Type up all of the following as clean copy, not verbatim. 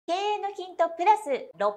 経営のヒントプラス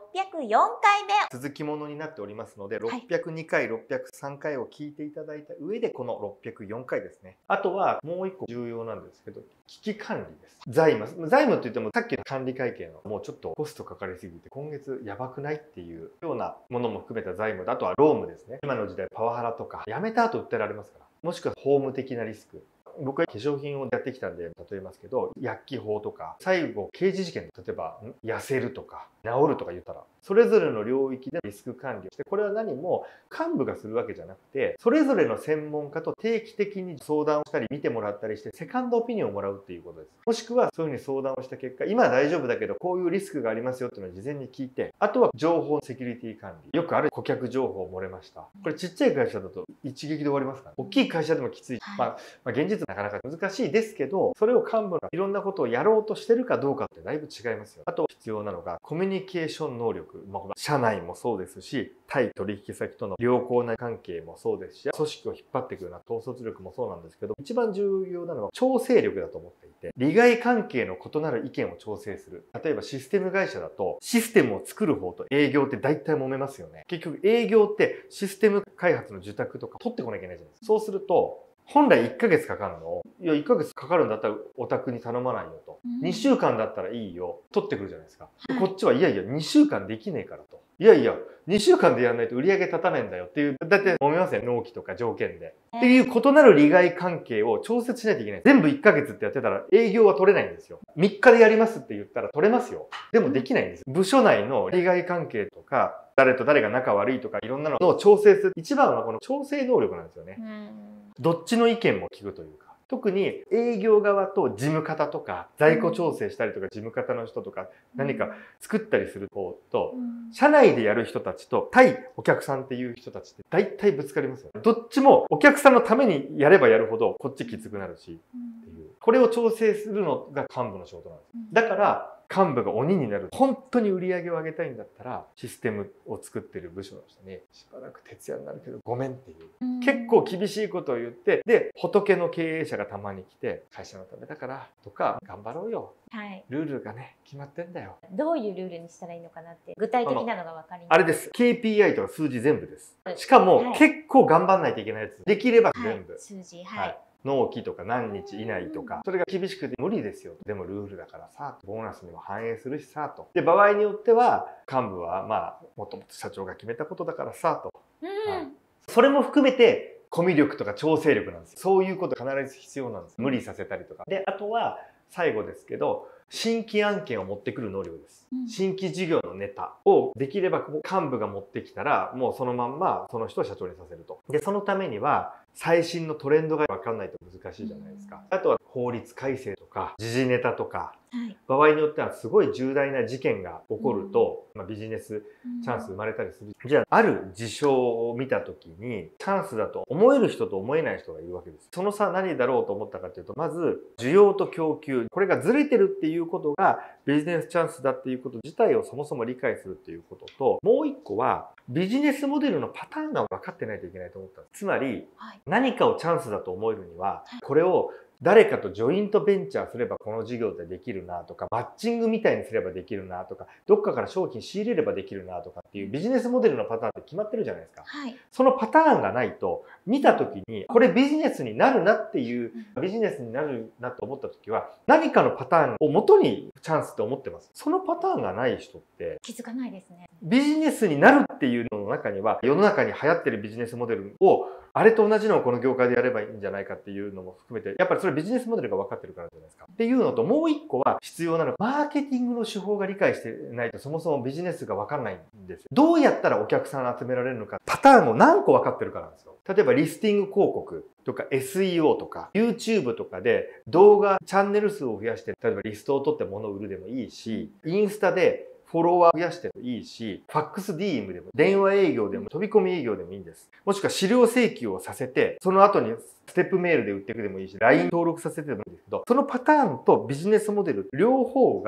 604回目。 続きものになっておりますので、 はい 602回、603回を聞いていただいた上でこの604回ですね。あとはもう一個重要なんですけど、危機管理です。財務って言ってもさっきの管理会計のもうちょっとコストかかりすぎて今月やばくないっていうようなものも含めた財務だ。あとはロームですね。今の時代パワハラとか辞めた後訴えられますから。もしくは法務的なリスク。僕は化粧品をやってきたんで例えますけど、薬機法とか最後刑事事件、例えば痩せるとか治るとか言ったらそれぞれの領域でリスク管理をして、これは何も幹部がするわけじゃなくて、それぞれの専門家と定期的に相談をしたり見てもらったりしてセカンドオピニオンをもらうっていうことです。もしくはそういうふうに相談をした結果、今は大丈夫だけどこういうリスクがありますよっていうのを事前に聞いて、あとは情報セキュリティ管理。よくある顧客情報漏れました。これちっちゃい会社だと一撃で終わりますから、大きい会社でもきつい。現実なかなか難しいですけど、それを幹部がいろんなことをやろうとしてるかどうかってだいぶ違いますよ。あと必要なのがコミュニケーション能力。社内もそうですし、対取引先との良好な関係もそうですし、組織を引っ張っていくような統率力もそうなんですけど、一番重要なのは調整力だと思っていて、利害関係の異なる意見を調整する。例えばシステム会社だと、システムを作る方と営業って大体揉めますよね。結局営業ってシステム開発の受託とか取ってこなきゃいけないじゃないですか。そうすると、本来1ヶ月かかるのを、いや、1ヶ月かかるんだったらお宅に頼まないよと。2週間だったらいいよ。取ってくるじゃないですか。こっちはいやいや、2週間できねえからと。いやいや、2週間でやらないと売り上げ立たないんだよっていう、だって揉めますよね、納期とか条件で。っていう異なる利害関係を調節しないといけない。全部1ヶ月ってやってたら営業は取れないんですよ。3日でやりますって言ったら取れますよ。でもできないんです。部署内の利害関係とか、誰と誰が仲悪いとかいろんなのを調整する。一番はこの調整能力なんですよね。どっちの意見も聞くというか。特に営業側と事務方とか在庫調整したりとか事務方の人とか何か作ったりする方と、社内でやる人たちと対お客さんっていう人たちって大体ぶつかりますよね。どっちもお客さんのためにやればやるほどこっちきつくなるしっていう。これを調整するのが幹部の仕事なんです。だから幹部が鬼になる。本当に売り上げを上げたいんだったらシステムを作ってる部署の人にしばらく徹夜になるけどごめんっていう、結構厳しいことを言って、で仏の経営者がたまに来て会社のためだからとか頑張ろうよ、ルールがね決まってんだよ。 どういうルールにしたらいいのかなって具体的なのが分かります。 あれです。 KPI とか数字全部です。しかも結構頑張んないといけないやつ。できれば全部、 数字、 納期とか何日以内とか、それが厳しくて無理ですよ。でもルールだからさ、ボーナスにも反映するしさと。で場合によっては幹部はもともと社長が決めたことだからさと、それも含めてコミュ力とか調整力なんですよ。そういうこと必ず必要なんです。無理させたりとかで、あとは最後ですけど、新規案件を持ってくる能力です。新規事業のネタをできれば幹部が持ってきたら、もうそのまんまその人を社長にさせると。で、そのためには最新のトレンドが分かんないと難しいじゃないですか。あとは法律改正とか時事ネタとか、場合によってはすごい重大な事件が起こると、ビジネスチャンス生まれたりする。じゃあ、ある事象を見た時にチャンスだと思える人と思えない人がいるわけです。その差何だろうと思ったかというと、まず需要と供給、これがずれてるっていうことがビジネスチャンスだっていうこと自体をそもそも理解するっていうことと、もう一個はビジネスモデルのパターンが分かってないといけないと思ったんです。つまり、何かをチャンスだと思えるには、これを誰かとジョイントベンチャーすればこの事業でできるなとか、マッチングみたいにすればできるなとか、どっかから商品仕入れればできるなとかっていうビジネスモデルのパターンって決まってるじゃないですか。そのパターンがないと、見た時にこれビジネスになるなっていう、ビジネスになるなと思った時は、何かのパターンを元にチャンスって思ってます。そのパターンがない人って気づかないですね。 ビジネスになるっていうのの中には、世の中に流行ってるビジネスモデルをあれと同じのをこの業界でやればいいんじゃないかっていうのも含めて、やっぱりそれビジネスモデルが分かってるからじゃないですか。っていうのと、もう一個は必要なのが、マーケティングの手法が理解してないとそもそもビジネスが分かんないんですよ。どうやったらお客さん集められるのか、パターンを何個分かってるからなんですよ。例えばリスティング広告とか SEO とか YouTube とかで動画チャンネル数を増やして、例えばリストを取って物を売るでもいいし、インスタでフォロワー増やしてもいいし、ファックス DM でも、電話営業でも、飛び込み営業でもいいんです。もしくは資料請求をさせて、その後にステップメールで売っていくでもいいし、LINE 登録させてでもいいんですけど、そのパターンとビジネスモデル、両方が知っ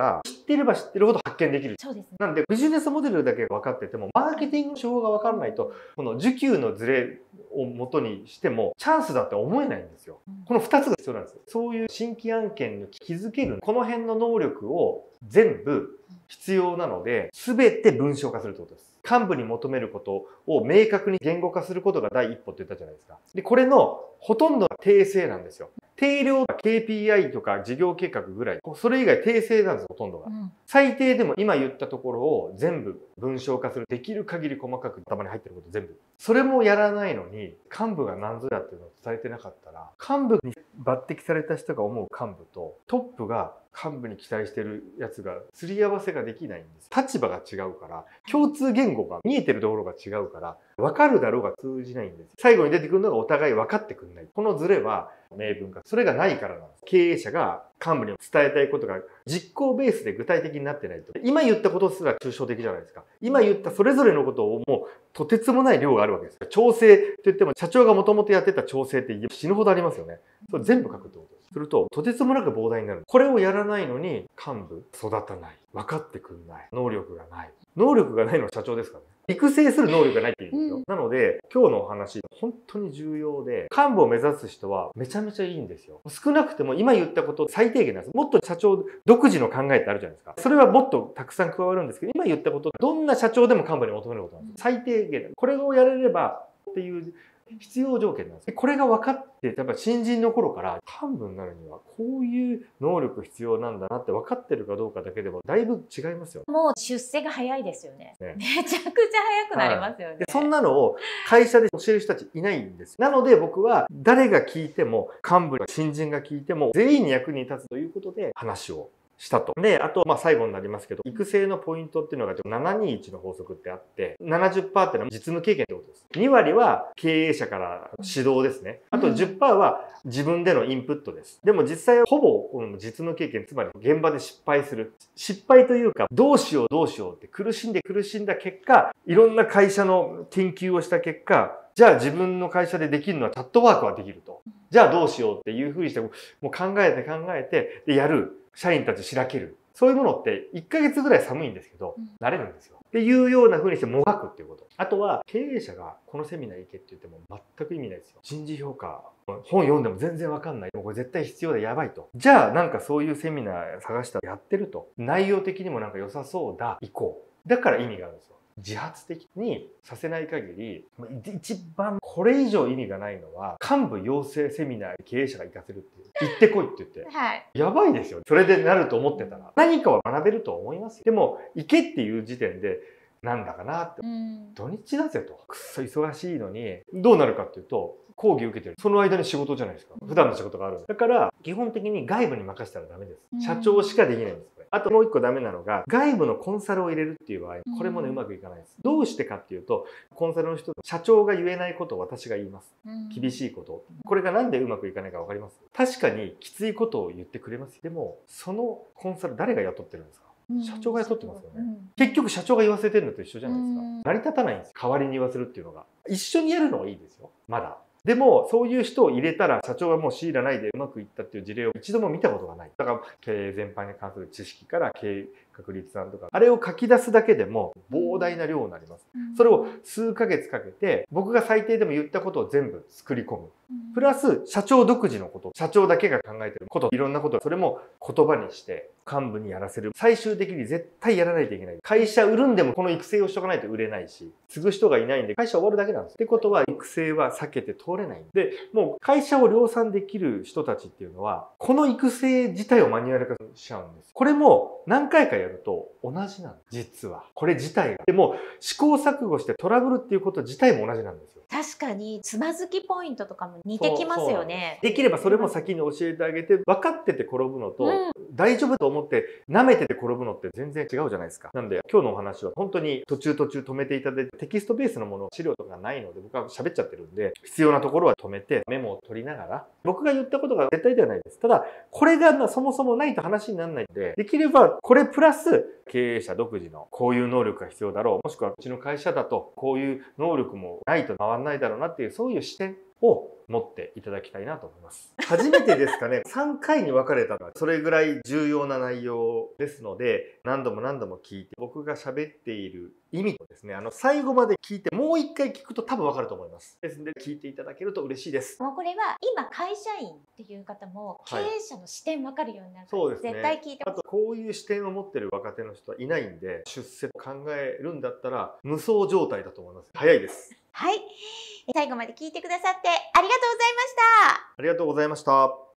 っていれば知ってるほど発見できる。 そうですね。 なんでビジネスモデルだけ分かっててもマーケティングの手法が分からないとこの需給のズレを元にしてもチャンスだって思えないんですよ。この2つが必要なんですよ。そういう新規案件に気づけるこの辺の能力を全部必要なので全て文章化するってことです。幹部に求めることを明確に言語化することが第一歩って言ったじゃないですか。で、これのほとんどが訂正なんですよ。定量、KPI とか事業計画ぐらい、それ以外訂正なんですよ、ほとんどが。最低でも今言ったところを全部文章化する。できる限り細かく頭に入ってること全部。それもやらないのに、幹部が何ぞやっていうのを伝えてなかったら、幹部に抜擢された人が思う幹部と、トップが幹部に期待してるやつが、すり合わせができないんです。立場が違うから、共通言語が見えてるところが違うから、分かるだろうが通じないんです。最後に出てくるのがお互い分かってくんない。このズレは明文化。それがないからなんです。経営者が幹部に伝えたいことが実行ベースで具体的になってないと。今言ったことすら抽象的じゃないですか。今言ったそれぞれのことをもうとてつもない量があるわけです。調整って言っても社長がもともとやってた調整って死ぬほどありますよね。それ全部書くってことです。するととてつもなく膨大になる。これをやらないのに幹部育たない。分かってくんない。能力がない。能力がないのは社長ですからね。育成する能力がないっていうんですよ。なので、今日のお話、本当に重要で、幹部を目指す人はめちゃめちゃいいんですよ。少なくても今言ったこと最低限なんです。もっと社長独自の考えってあるじゃないですか。それはもっとたくさん加わるんですけど、今言ったこと、どんな社長でも幹部に求めることなんです。最低限。これをやれればっていう必要条件なんです。これが分かって、やっぱ新人の頃から幹部になるにはこういう能力必要なんだなって分かってるかどうかだけでもだいぶ違いますよ。 もう出世が早いですよね。めちゃくちゃ早くなりますよね。 でそんなのを会社で教える人たちいないんです。なので僕は誰が聞いても幹部、新人が聞いても全員に役に立つということで話をしたと。で、あと、最後になりますけど、育成のポイントっていうのが721の法則ってあって、70%っていうのは実務経験ってことです。2割は経営者から指導ですね。あと10%は自分でのインプットです。でも実際はほぼこの実務経験、つまり現場で失敗する。失敗というか、どうしようって苦しんだ結果、いろんな会社の研究をした結果、じゃあ自分の会社でできるのはチャットワークはできると。じゃあどうしようっていうふうにして、もう考えて、でやる。社員たちしらける。そういうものって1ヶ月ぐらい寒いんですけど、慣れるんですよ。っていうような風にしてもがくっていうこと。あとは、経営者がこのセミナー行けって言っても全く意味ないですよ。人事評価、本読んでも全然わかんない。もうこれ絶対必要でやばいと。じゃあなんかそういうセミナー探したらやってると。内容的にもなんか良さそうだ。行こう。だから意味があるんですよ。自発的にさせない限り、一番これ以上意味がないのは、幹部養成セミナーに経営者が行かせるっていう。行ってこいって言って。 はい。 やばいですよ。それでなると思ってたら。何かは学べると思いますよ。でも、行けっていう時点で、なんだかなって。土日だぜと。くっそ忙しいのに、どうなるかっていうと、講義受けてる。その間に仕事じゃないですか。普段の仕事がある。だから、基本的に外部に任せたらダメです。社長しかできないんです。あともう一個ダメなのが、外部のコンサルを入れるっていう場合、これもね、うまくいかないです。どうしてかっていうと、コンサルの人、社長が言えないことを私が言います。厳しいこと。これがなんでうまくいかないかわかります？確かにきついことを言ってくれます。でも、そのコンサル誰が雇ってるんですか？社長が雇ってますよね。結局社長が言わせてるのと一緒じゃないですか。成り立たないんです。代わりに言わせるっていうのが。一緒にやるのはいいですよ。まだ。でも、そういう人を入れたら、社長はもう強いらないでうまくいったっていう事例を一度も見たことがない。だから、経営全般に関する知識から経営確立案とか、あれを書き出すだけでも膨大な量になります。それを数ヶ月かけて、僕が最低でも言ったことを全部作り込む。プラス、社長独自のこと、社長だけが考えてること、いろんなこと、それも言葉にして幹部にやらせる。最終的に絶対やらないといけない。会社売るんでもこの育成をしとかないと売れないし、継ぐ人がいないんで会社終わるだけなんです。ってことは育成は避けて通れない。で、もう会社を量産できる人たちっていうのは、この育成自体をマニュアル化しちゃうんです。これも何回かやると同じなんです。実は。これ自体が。でも試行錯誤してトラブルっていうこと自体も同じなんですよ。 確かにつまずきポイントとかも似てきますよね。 できればそれも先に教えてあげて、分かってて転ぶのと、大丈夫と思って舐めてて転ぶのって全然違うじゃないですか。なんで今日のお話は本当に途中止めていただいて、テキストベースのもの、資料とかないので僕は喋っちゃってるんで、必要なところは止めてメモを取りながら、僕が言ったことが絶対ではないです。ただ、これがそもそもないと話にならないんで、できればこれプラス経営者独自のこういう能力が必要だろう。もしくはうちの会社だとこういう能力もないと回らないだろうなっていう、そういう視点。 を持っていただきたいなと思います。初めてですかね、3回に分かれたのはそれぐらい重要な内容ですので、何度も何度も聞いて、僕が喋っている意味をですね、最後まで聞いて、もう一回聞くと多分分かると思います。ですので、聞いていただけると嬉しいです。 もうこれは今会社員っていう方も経営者の視点分かるようになるから、 そうですね。 絶対聞いてほしい。 あとこういう視点を持ってる若手の人はいないんで、出世を考えるんだったら無双状態だと思います。早いです。 はい。最後まで聞いてくださってありがとうございました。 ありがとうございました。